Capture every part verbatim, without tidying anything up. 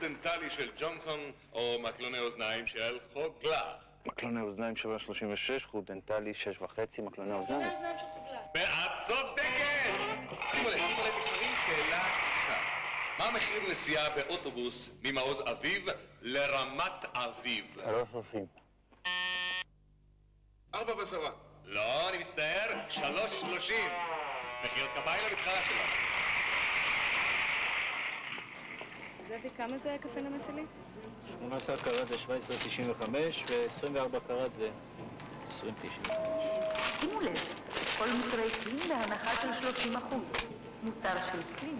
דנטלי של ג'ונסון או מקלוני אוזניים של חוגלה? מקלוני אוזניים שבע שלושים ושש, חוט דנטלי שש וחצי, מקלוני אוזניים. מקלוני אוזניים של חוגלה. ואת צודקת! שימו לב, שימו לב, מתחרים שאלה קשה. מה מחיר נסיעה באוטובוס ממעוז אביב לרמת אביב? שלוש שלושים. ארבע ועשרה. לא, אני מצטער, שלוש שלושים. מחיאות כפיים למתחרה שלנו. זאבי, כמה זה הקפה נמסלי? שמונה עשרה קראט זה שבע עשרה תשעים וחמש ו-עשרים וארבע קראט זה עשרים תשעים וחמש. שימו לב, כל מוצרי קלין בהנחה של שלושים אחוז. מוצר של קלין.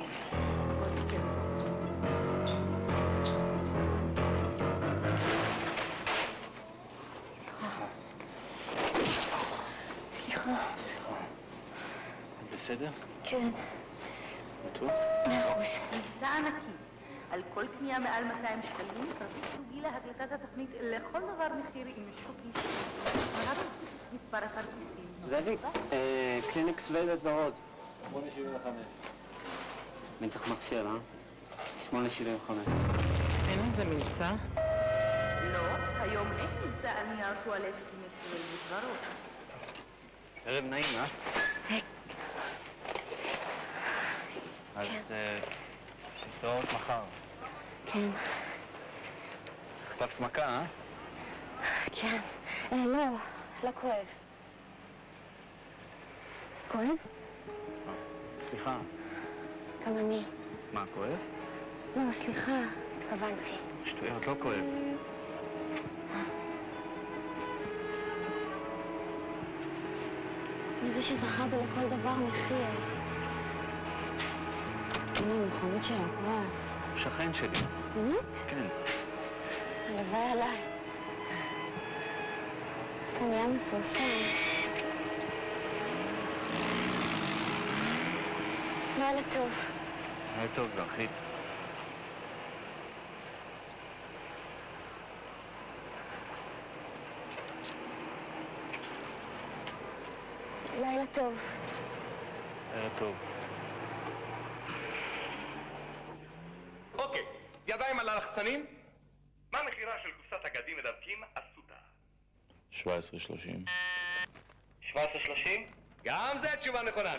סליחה. סליחה. את בסדר? כן. בטוח? מאה אחוז. מבצע ענקי. על כל קנייה מעל מאתיים שקלים, כרטיס זוגי להקלטת התוכנית לכל דבר מחיר עם שוקי. מראה מספר הכרטיסים. זאביק, קליניקס ודעת ורוד. שמונה שבעים וחמש. אני צריך מכשיר, אה? שמונה שבעים וחמש. אין איזה מבצע? לא, היום אין מבצע על נייר טואלט עם ישראל ודברות. ערב נעים, אה? אז נתראות מחר. כן. חטפת מכה, אה? כן. אה, לא, לא כואב. כואב? סליחה. גם אני. מה, כואב? לא, סליחה, התכוונתי. שטויות, לא כואב. לזה שזכה בי לכל דבר מחיר. הנה המכונית של הפרס. הוא שכן שלי. באמת? כן. הלוואי עליי. איך הוא נהיה מפורסם. לילה טוב. לילה טוב, זרחית. לילה טוב. לילה טוב. אוקיי, ידיים על הלחצנים. מה מחירה של קופסת הגדים מדבקים אסותא? שבע עשרה שלושים. שבע עשרה שלושים? גם זה תשובה נכונה.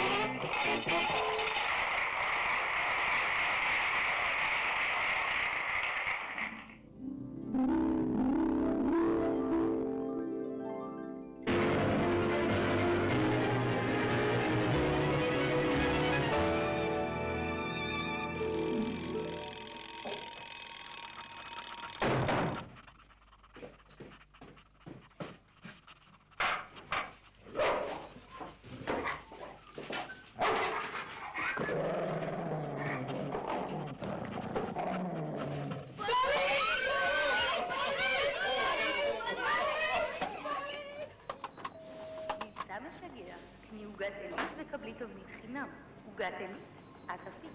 קני עוגת עילית וקבלי תבנית חינם. עוגת עילית, את עשית.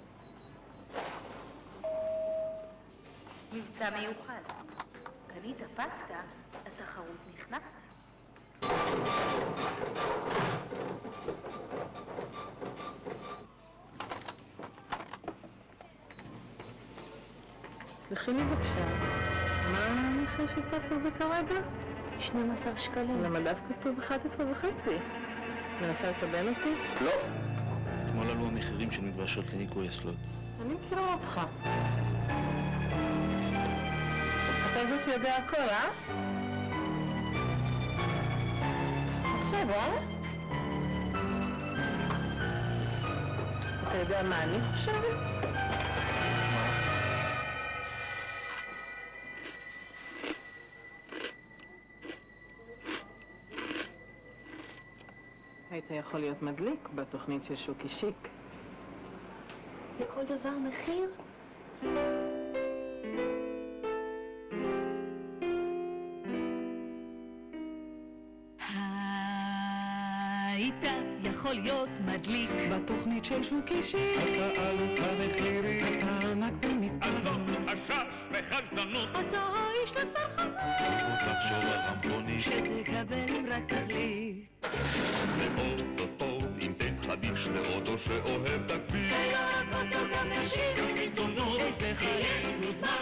מבצע מיוחד. קנית פסטה, התחרות נכנסת. סלחי לי בבקשה, מה המחיר של פסטה זה כרגע? שנים עשר שקלים. על המדף כתוב אחת עשרה וחצי. מנסה לסבן אותי? לא. אתמול עלו המחירים של מברשות לניקוי אסלות. אני מכירה אותך. אתה זה שיודע הכל, אה? עכשיו, אה? אתה יודע מה אני חושבת? היית יכול להיות מדליק בתוכנית של שוקי שיק. לכל דבר מחיר? היית יכול להיות מדליק בתוכנית של שוקי שיק. אתה אלוף המחירים, אתה ענק במספר. עזוב, חשש וחשדנות. אתה האיש לצרכנות. תחשוב על המכונית שתקבל אם רק תחליט. ואו-טו-טו, אם תן חדיש זה אוטו שאוהב את הכביש. ולא רק אוטו גם נשים. עיתונות, איזה חיים, מוזמן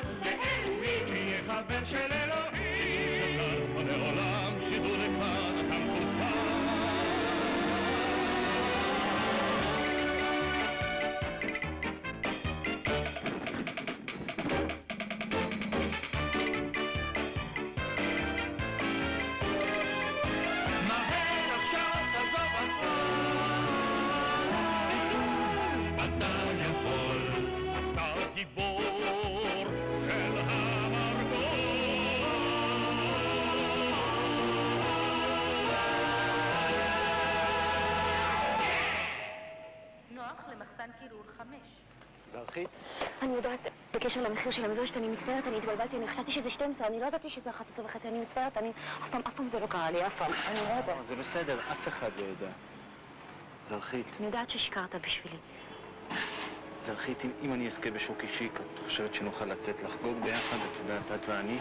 זרחית? אני יודעת, בקשר למחיר של המברשת, אני מצטערת, אני התבלבלתי, אני חשבתי שזה שתים עשרה, אני לא ידעתי שזה אחת עשרה וחצי, אני מצטערת, אני... אף פעם, אף פעם זה לא קרה לי, אף פעם, אני לא יודעת. זה בסדר, אף אחד לא יודע. זרחית. אני יודעת ששיקרת בשבילי. זרחית, אם, אם אני אזכה בשוק אישי, את חושבת שנוכל לצאת לחגוג ביחד, את יודעת, את ואני?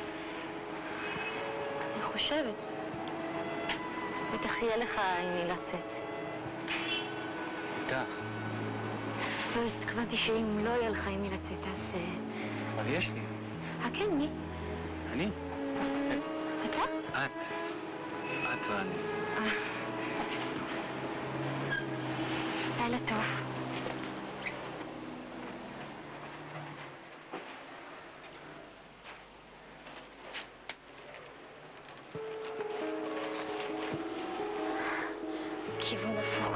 אני חושבת. בטח יהיה לך עם מי לצאת. איתך. לא, התכוונתי שאם לא יהיה לך עם מי לצאת, אז... אבל יש לי. אה, כן, מי? אני? אתה? את. את ואני. לילה טוב. כיוון הפוך.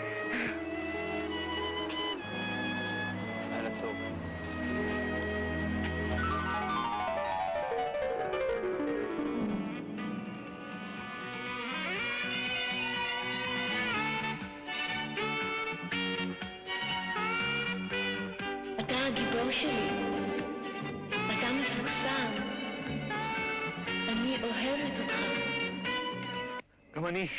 לילה טוב. אתה הגיבור שלי. אתה מפורסם. אני אוהבת אותך. גם אני.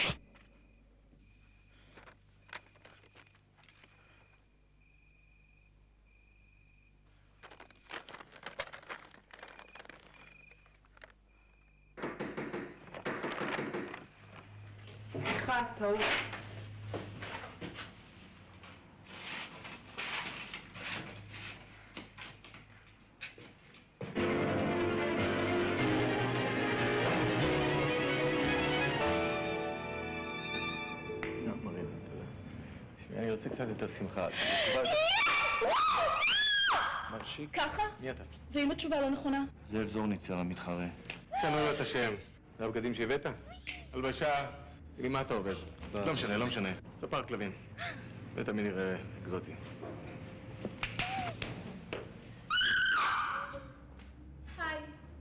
סליחה, טעות. אני רוצה קצת יותר שמחה. מרשיק? ככה? מי אתה? ואם התשובה לא נכונה? זאב זורניצר המתחרה. שנו לו את השם. זה הבגדים שהבאת? הלבשה. עם מה אתה עובד? לא משנה, לא משנה. ספר כלבים. זה תמיד נראה אקזוטי. היי.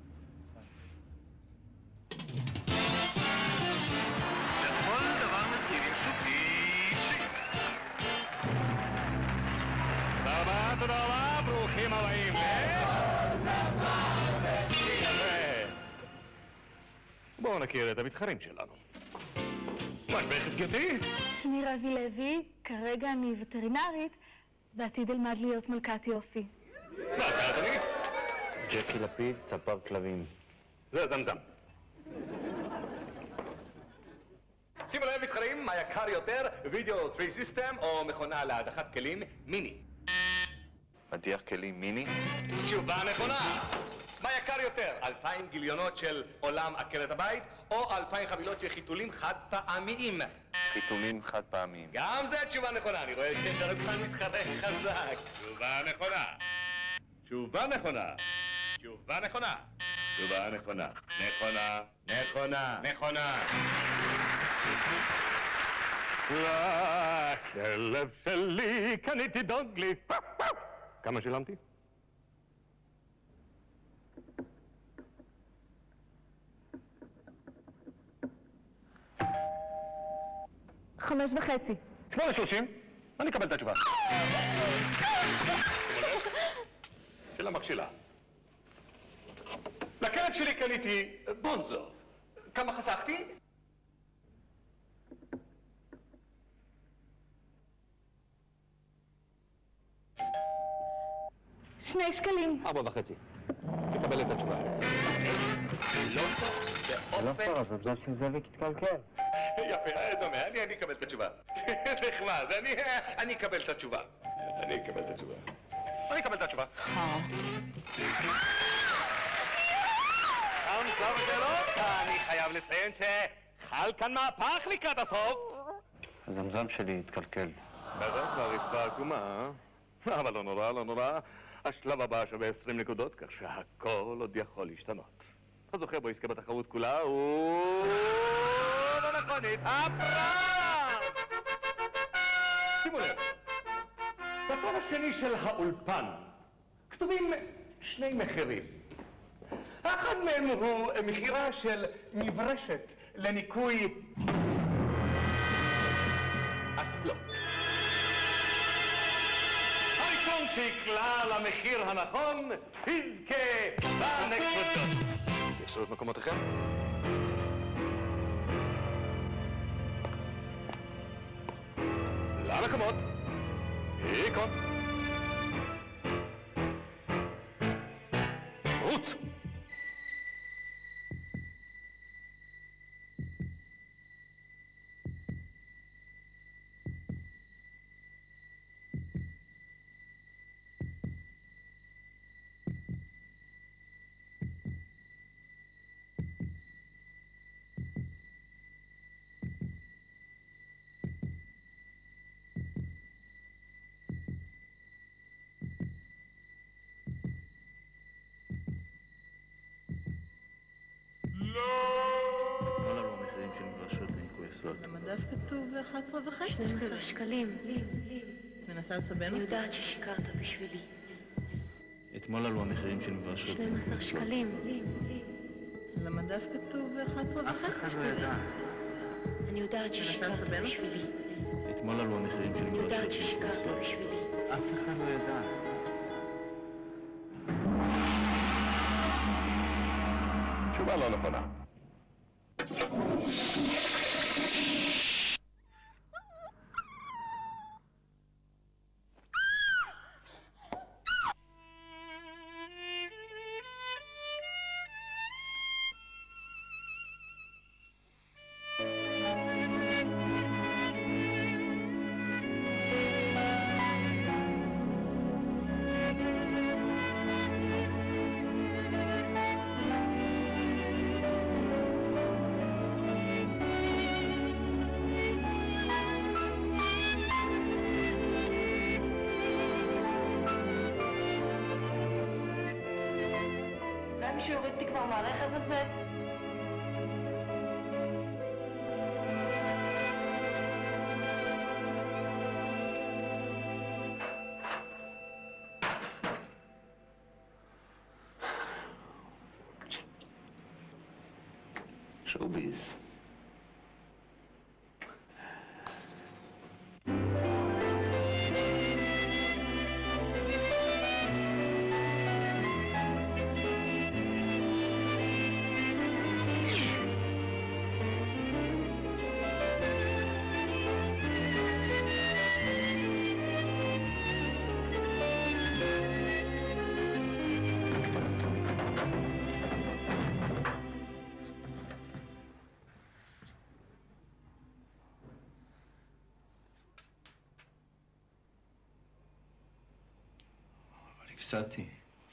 לכל דבר מתחיל עם סופי אישי. תודה רבה, תודה רבה, ברוכים הבאים ל... בואו נכיר את המתחרים שלנו. מה שמך גברתי? שמי רבי לוי, כרגע אני וטרינרית, בעתיד אלמד להיות מלכת יופי. מה אתה אדוני? ג'קי לפיד, ספר כלבים. זה זמזם. שימו לב מתחרים, מה יקר יותר, וידאו טרי סיסטם או מכונה להדחת כלים מיני. מדיח כלים מיני? תשובה נכונה. מה יקר יותר, אלפיים גיליונות של עולם עקרת הבית או אלפיים חבילות של חיתולים חד פעמיים? חיתולים חד פעמיים. גם זה תשובה נכונה, אני רואה ששרוק כאן מתחרה חזק. תשובה נכונה. תשובה נכונה. תשובה נכונה. תשובה נכונה. נכונה. נכונה. נכונה. הלב שלי, קניתי דוגלי. כמה שילמתי? חמש וחצי. שמונה שלושים, אני אקבל את התשובה. שאלה מכשילה. לכלב שלי קניתי בונזו. כמה חסכתי? שני שקלים. ארבע וחצי. תקבל את התשובה. לא טוב, באופן... הזמזם של זאביק התקלקל. יפה, דומה, אני, אני אקבל את התשובה. נחמד, אני, אני אקבל את התשובה. אני אקבל את התשובה. אני אקבל את התשובה. גם שלב השאלות, אני חייב לציין שחל כאן מהפך לקראת הסוף. הזמזם שלי התקלקל. בטח, ברצפה עקומה, אה? אבל לא נורא, לא נורא. השלב הבא שווה עשרים נקודות, כך שהכל עוד יכול להשתנות. הזוכה בו יזכה בתחרות כולה הוא... במכונית הפרס! שימו לב, בצד השני של האולפן כתובים שני מחירים. האחד מהם הוא מחירה של מברשת לניקוי אסלות. הראשון הראשון שיקלע למחיר הנכון, יזכה בנקודות. תפסו את מקומותיכם. למקומות. היכון. רוץ. המדף כתוב אחת עשרה וחצי שקלים. שנים עשר שקלים. מנסה לסבן אני אותי? יודעת ששיקרת בשבילי. אתמול עלו המחירים של מגרשות. שנים עשר שקלים. על המדף כתוב אחת עשרה וחצי שקלים. אני יודעת ששיקרת בשבילי. אתמול עלו המחירים של אני מגרשות. יודעת ששיקרת בשבילי. אף אחד לא ידע. תשובה לא נכונה. אולי מישהו יוריד אותי כבר מהרכב הזה? שואוביז. הפסדתי.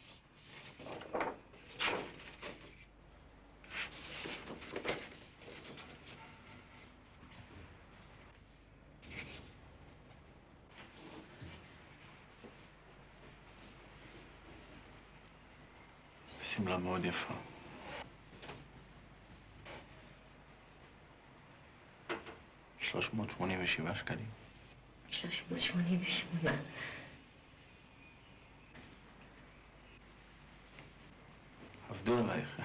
שמלה מאוד יפה. שלוש מאות שמונים ושבעה שקלים. שלוש מאות שמונים ושמונה. עבדו עלייך.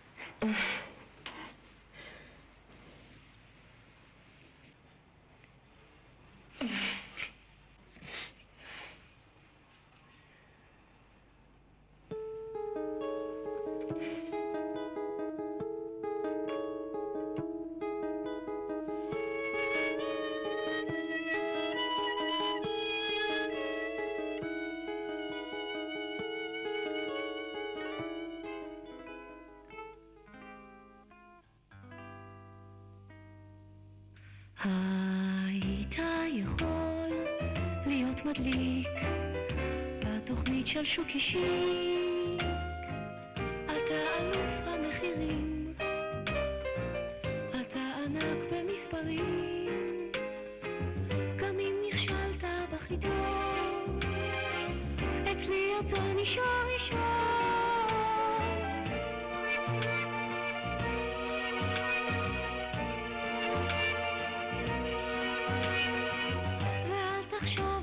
היית יכול להיות מדליק בתוכנית של שוק אישי, אתה אלוף המחירים, אתה ענק במספרים, גם אם נכשלת בחיתון, אצלי אתה נשאר אישה. ואל תחשוב